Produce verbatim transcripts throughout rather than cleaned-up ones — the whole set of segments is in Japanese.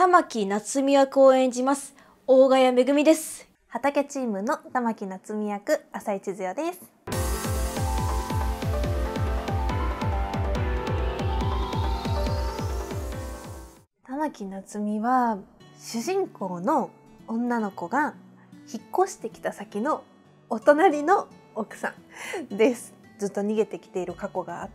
玉木夏美役を演じます大ヶ谷めぐみです。 畑チームの玉木夏美役浅井千鶴代です。玉木夏美は主人公の女の子が引っ越してきた先のお隣の奥さんです。ずっと逃げてきている過去があって、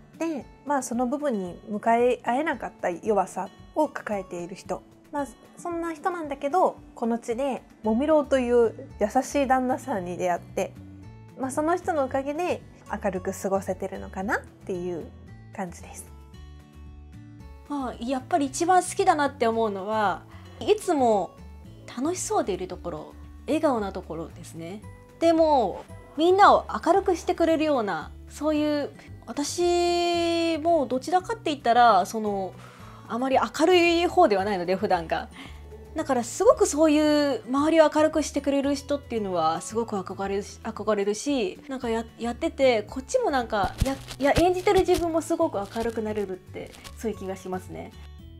まあその部分に向かい合えなかった弱さを抱えている人、まあそんな人なんだけど、この地でもみろうという優しい旦那さんに出会って、まあその人のおかげで明るく過ごせてるのかなっていう感じです。 まあ、やっぱり一番好きだなって思うのはいつも楽しそうでいるところ、笑顔なところですね。でもみんなを明るくしてくれるような、そういう、私もどちらかって言ったらそのあまり明るい方ではないので普段が、だからすごくそういう周りを明るくしてくれる人っていうのはすごく憧れるし、憧れるし、なんか や, やっててこっちもなんかやいや演じてる自分もすごく明るくなれるって、そういう気がしますね。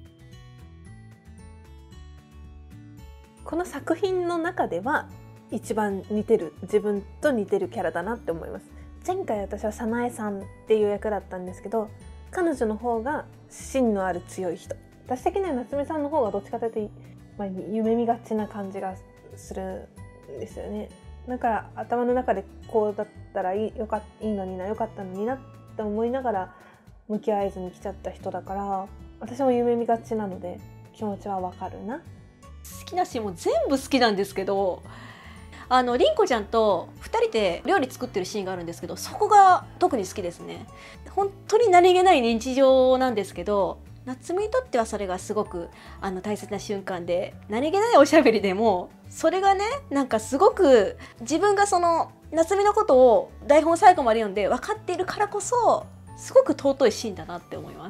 この作品の中では一番似てる、自分と似てるキャラだなって思います。前回私は早苗さんっていう役だったんですけど、彼女の方が芯のある強い人、私的には夏美さんの方がどっちかというと、まあ、夢見がちな感じがするんですよね。だから頭の中でこうだったらいい、よかいいのにな、よかったのになって思いながら向き合えずに来ちゃった人だから、私も夢見がちなので気持ちはわかるな。 好きなシーンも全部好きなんですけど、あの凛子ちゃんとふたりで料理作ってるシーンがあるんですけど、そこが特に好きですね。本当に何気ない日常なんですけど、夏美にとってはそれがすごくあの大切な瞬間で、何気ないおしゃべりでもそれがね、なんかすごく自分がその夏美のことを台本最後まで読んで分かっているからこそ、すごく尊いシーンだなって思います。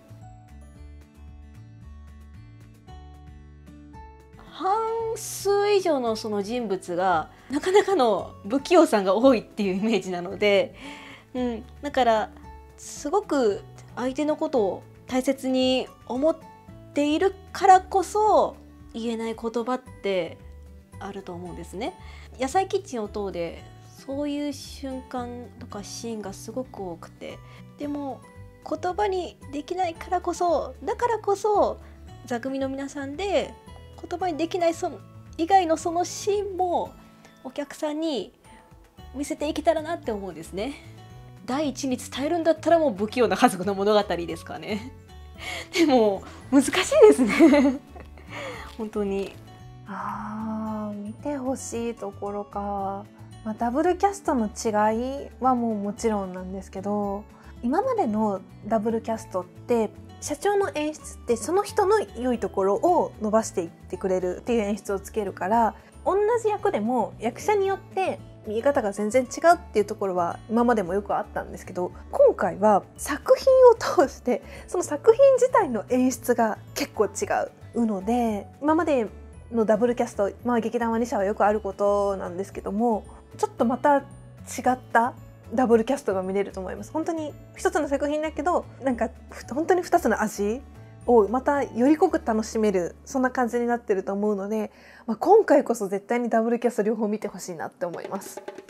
半数以上のその人物がなかなかの不器用さんが多いっていうイメージなので、うん、だからすごく相手のことを大切に思っているからこそ言えない言葉ってあると思うんですね。野菜キッチンを等でそういう瞬間とかシーンがすごく多くて、でも言葉にできないからこそ、だからこそ座組の皆さんで言葉にできないその以外のそのシーンもお客さんに見せていけたらなって思うんですね。第一に伝えるんだったらもう不器用な家族の物語ですかね。でも難しいですね本当に。 あー、見てほしいところか、まあ、ダブルキャストの違いはもうもちろんなんですけど、今までのダブルキャストって社長の演出ってその人の良いところを伸ばしていってくれるっていう演出をつけるから、同じ役でも役者によって見え方が全然違うっていうところは今までもよくあったんですけど、今回は作品を通してその作品自体の演出が結構違うので、今までのダブルキャスト、まあ劇団はに社はよくあることなんですけども、ちょっとまた違ったダブルキャストが見れると思います。本当に一つの作品だけど、なんか本当に二つの味をまたより濃く楽しめる、そんな感じになってると思うので、まあ、今回こそ絶対にダブルキャスト両方見てほしいなって思います。